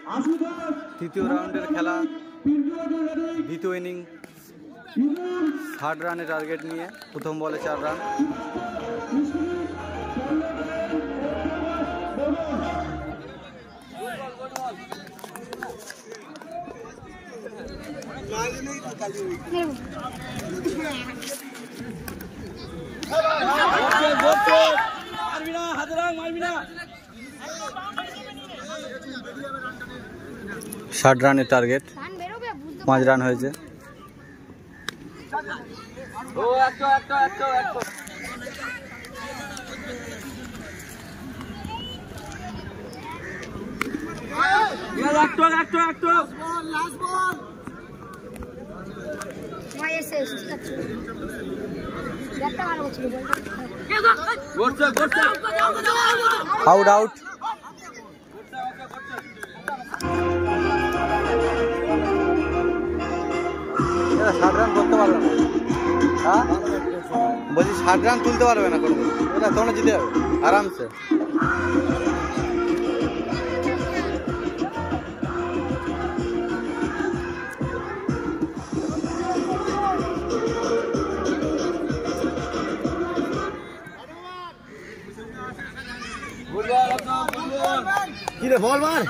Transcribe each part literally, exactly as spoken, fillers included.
তৃতীয় রাউন্ডের খেলা, দ্বিতীয় ইনিং ষাট রানের টার্গেট নিয়ে প্রথম বলে চার রান। ষাট রানের টার্গেট, পাঁচ রান হয়েছে। আউট আউট ষাট রান করতে পারবে না, হ্যাঁ বলছি ষাট রান তুলতে পারবে না কোনো, এটা তোমরা জিতে যাবে আরামসে। কি রে বল মার,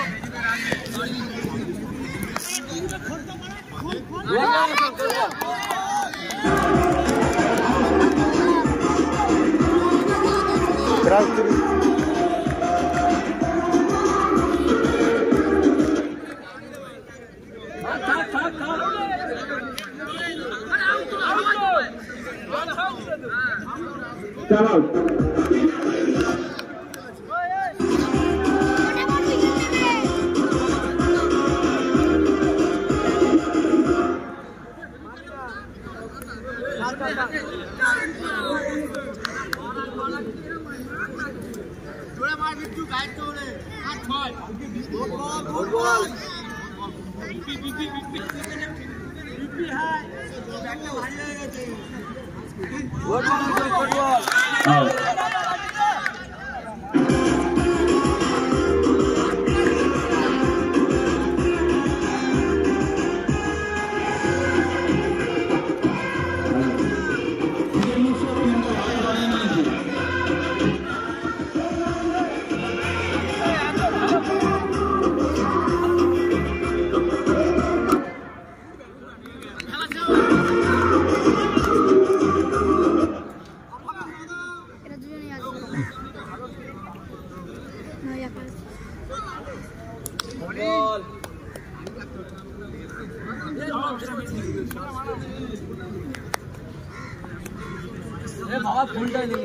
বাবা ফোনটা নিয়ে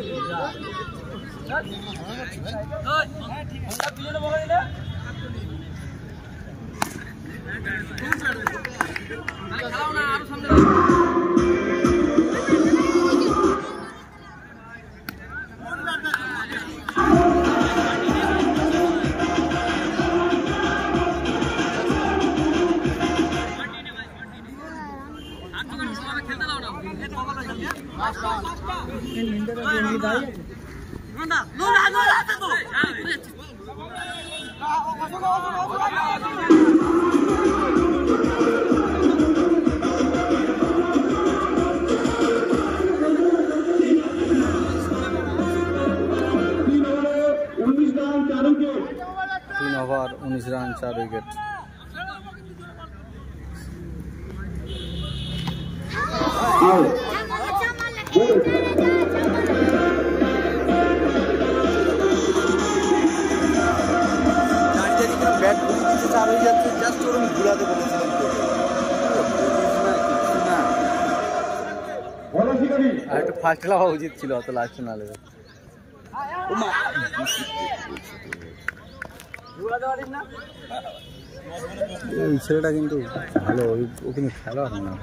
तीन ओवर उन्नीस रन चार विकेट। बैट चार हो जाते जस्ट और घुराते বলেছিলাম আর একটু ফাস্ট লাগা উচিত ছিল, অত লাস্ট না লেগে এই ছেলেটা কিন্তু ভালো, ও কিন্তু খেলা হয় না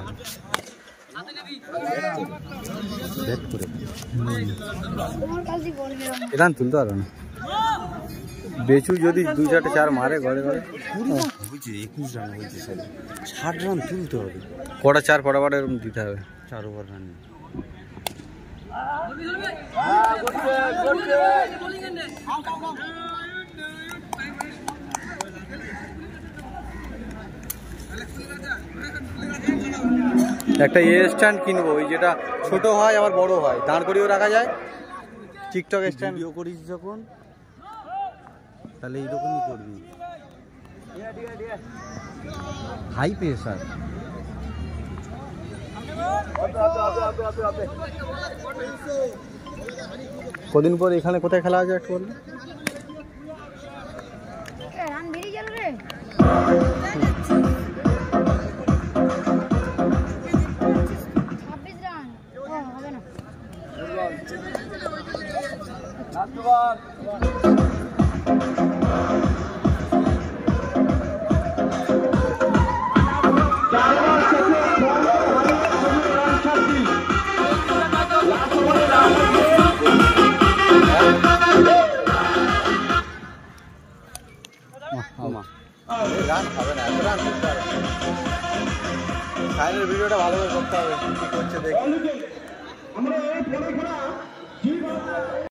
রান তুলতে পারো না। বেচু যদি দুই চারটে চার মারে ঘরে ঘরে হয়েছে একুশ রান হয়েছে, ষাট রান তুলতে হবে। কটা চার ফটাফট এরকম দিতে হবে, চার ওভার রান। একটা এ স্ট্যান্ড কিনবো, ওই যেটা ছোট হয় আবার বড় হয়, দাঁড় করিয়েও রাখা যায়। টিকটক স্ট্যান্ড ভিডিও করিস যখন, তাহলে এইরকমই করবি। High pressure. কদিন পর এখানে কোথায় খেলা আছে একটু বললে? ভিডিওটা ভালো করে করতে হবে, কি করছে দেখি।